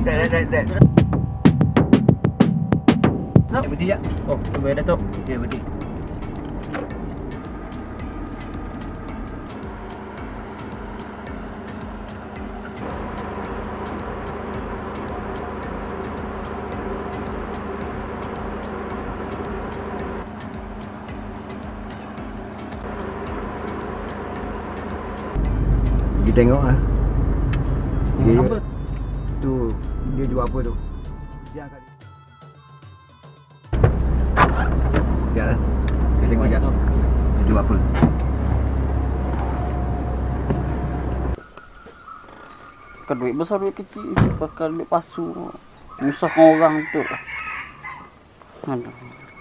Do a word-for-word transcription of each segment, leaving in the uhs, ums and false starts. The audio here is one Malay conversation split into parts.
Dek, dek, dek, dek. No. Eh, berhenti ya. Oh, coba ya Datuk. Ya, berhenti. Pergi tengok lah. Dia apa? Tu, dia jual apa tu? Dia angkat. Sekejap lah. Kita tengok sekejap. Dia jual apa? Pakai duit besar, duit kecil. Pakai duit palsu. Menyusahkan orang tu. Aduh.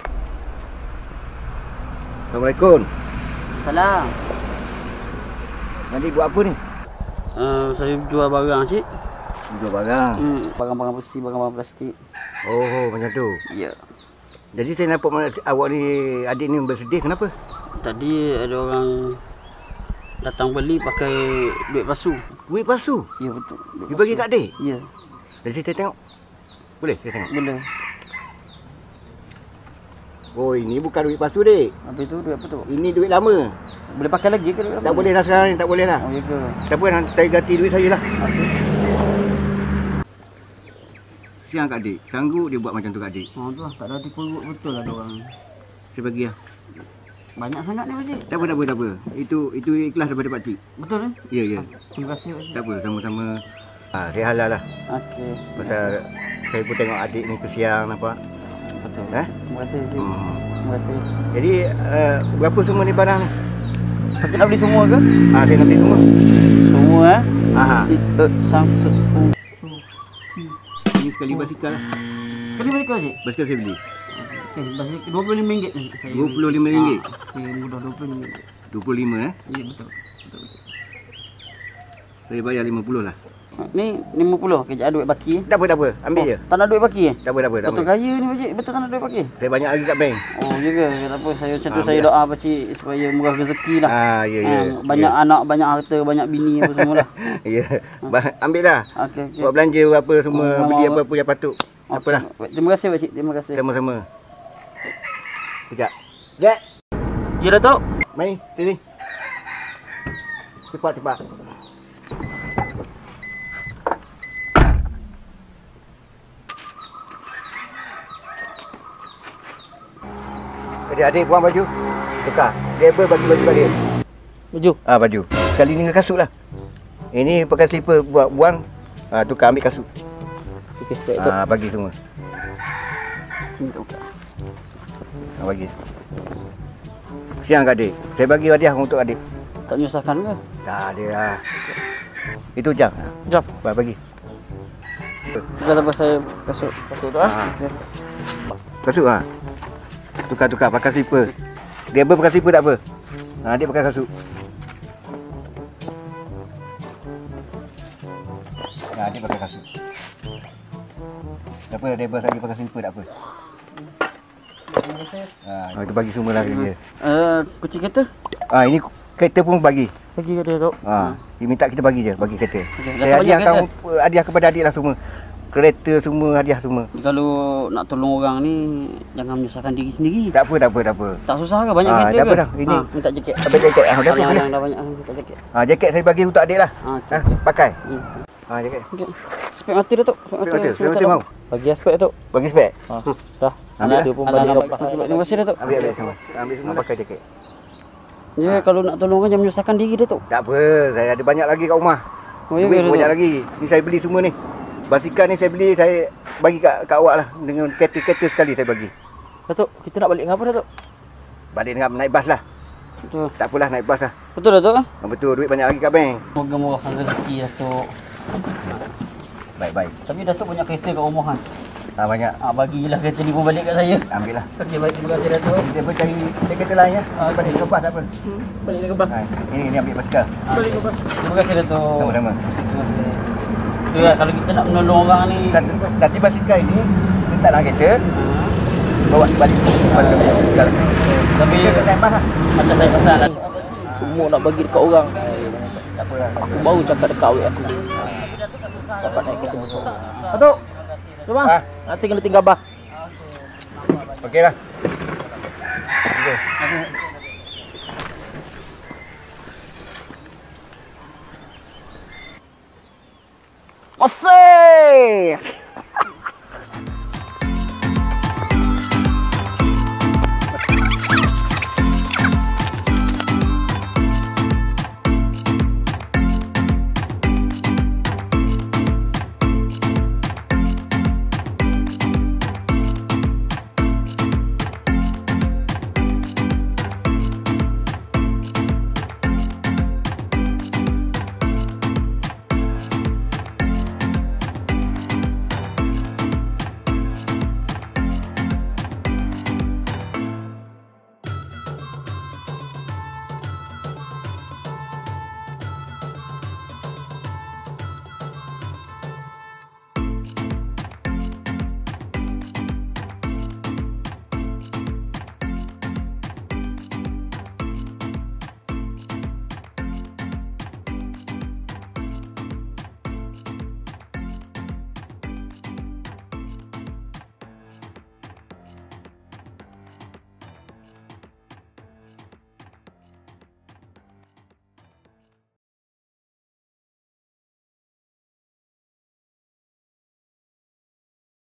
Assalamualaikum. Salam. Nanti buat apa ni? Uh, saya jual barang cik. Jual barang. Hmm, barang-barang besi, barang-barang plastik. Oh, oh, macam tu. Ya. Jadi saya nampak mana awak ni, adik ni bersedih, kenapa? Tadi ada orang datang beli pakai duit palsu. Duit palsu? Ya betul. Dia bagi kat adik? Ya. Jadi saya tengok. Boleh saya tengok? Boleh. Oh, ini bukan duit palsu, Dik. Habis tu duit apa tu? Ini duit lama. Boleh pakai lagi ke duit Tak apa? boleh lah sekarang ni, tak boleh lah. Oh ya ke? Tak apa, nanti saya ganti duit saya lah. Okey. Siang kat adik. Sanggup dia buat macam tu kat adik. Oh tu lah, tak ada hati perut betul lah ada orang. Saya bagi lah. Banyak sangat ni pakcik. Tak apa, tak apa, tak apa. Itu itu ikhlas daripada pakcik. Betul ni? Ya, ya. Terima kasih pakcik. Tak apa, sama-sama. Ha, saya halal lah. Okey. Pasal saya pun tengok adik ni kesiang, nampak. Betul. Eh? Terima kasih pakcik. Hmm. Terima kasih. Jadi, uh, berapa semua ni barang ni? Pakcik nak beli semua ke? Ha, saya nak beli semua. Semua eh? Ha, Itu Samsung. ini sekali basikal lah. Kali balik ke pakcik? Basikal saya beli. Okey, basik dua puluh lima ringgit ni. Saya dua puluh lima ringgit? Ah, saya mudah dua puluh lima ringgit. dua puluh lima eh. Ya betul. Betul. betul. Saya bayar lima puluh lah. Ni lima puluh. Okey, ada duit baki eh. Tak apa, tak apa. Ambil Oh, je. tak nak duit baki eh? Tak apa, tak apa. Tak Betul apa. kaya ni pakcik. Betul tak nak duit baki? Saya banyak lagi kat bank. Oh ya ke? Tak apa, saya macam tu Ah, saya biar. doa pakcik supaya murah rezeki lah. Ah, ya, ya. Ah, banyak ya. anak, banyak harta, banyak bini apa semua lah. Ya. Ba- Ambil lah. Okey okey. Buat belanja apa semua, Oh, beli mau- apa-apa yang patut. Okey. Apalah. Terima kasih pakcik, terima kasih. Sama-sama. Sekejap. Jack, Ya Datuk. mai sini. Cepat, cepat. Adik-adik buang baju. Tukar. Driver bagi baju kat dia. Baju. Ah, baju. Kali ni dengan kasut lah. Ini pakai slipper buat buang. Ah, tukar ambil kasut. Okey, baik Datuk. Ah, bagi semua. Sini Datuk. Ah, bagi. Siang kat adik. Saya bagi hadiah untuk adik. Tak menyusahkan ke? Tak ada lah. Itu jam. Jap. Ba- Bagi. Sudah lepas saya kasut kasut tu ah. Ah. Okey. Kasut ha. Tukar-tukar pakai slipper. Dia apa pakai slipper tak apa. Ha, dia pakai kasut. Ha, dia pakai kasut. Tak apa, dia lagi pakai slipper tak apa. Ha, itu bagi semua lah dia. Eh, kunci kereta? Ha, ini kereta pun bagi. Bagi kat dia Datuk. Ha, dia minta kita bagi je, bagi kereta. Okey, dah Saya tak hadiahkan banyak hadiah kepada adik lah semua. Kereta semua, hadiah semua. Kalau nak tolong orang ni jangan menyusahkan diri sendiri. Tak apa, tak apa, tak apa. Tak susah ke banyak Ah, kereta tak ke? apa dah, ini. Ha, minta jaket. Ambil jaket. Ah, dah Kalau apa yang dah banyak minta jaket. Ha, jaket saya bagi untuk adik lah. Ha, okey. Ha, okey. pakai. Hmm. Ha, jaket. Okey. Spek mati Datuk. Spek Spek mati. Spek mati mau? Bagi aspek Datuk. Bagi spek. Ha, dah. Ambil lah. pun balik Terima kasih Datuk. Ambil, ambil semua. Ambil semua pakai jaket. Ya, kalau nak tolong orang jangan menyusahkan diri Datuk. Tak apa, saya ada banyak lagi kat rumah. Oh, ya Duit ke, banyak Datuk? lagi. Ni saya beli semua ni. Basikal ni saya beli, saya bagi kat, kat awak lah. Dengan kereta-kereta sekali saya bagi. Datuk, kita nak balik dengan apa Datuk? Balik dengan naik bas lah. Betul. Tak apalah, naik bas lah. Betul Datuk kan? Ha, betul, duit banyak lagi kat bank. Moga murahkan rezeki Datuk. Baik-baik. Tapi Datuk banyak kereta kat rumah kan? Ha, banyak. Ah, bagilah kereta ni pun balik kat saya. Ambil lah. Okey, baik. Terima kasih Datuk. Dia pun cari kereta lain ya. Ha, balik ke bas tak apa. Balik ke bas. Ha, ini, ini ambil basikal. Balik ke bas. Terima kasih Datuk. Sama-sama. Terima kasih. Itulah kalau kita nak menolong orang ni. Nanti, nanti basikal ini, letak dalam kereta, Ha. bawa balik. Balik ke basikal. Tapi Dia tak naik bas lah. macam saya pesan lah. Semua nak bagi dekat orang. Tak apa lah. Aku baru cakap dekat awet aku. Dapat naik kereta besar. Atuk. Coba. Ah. Nanti kena tinggal bas. Okey lah. Okey. Oseh.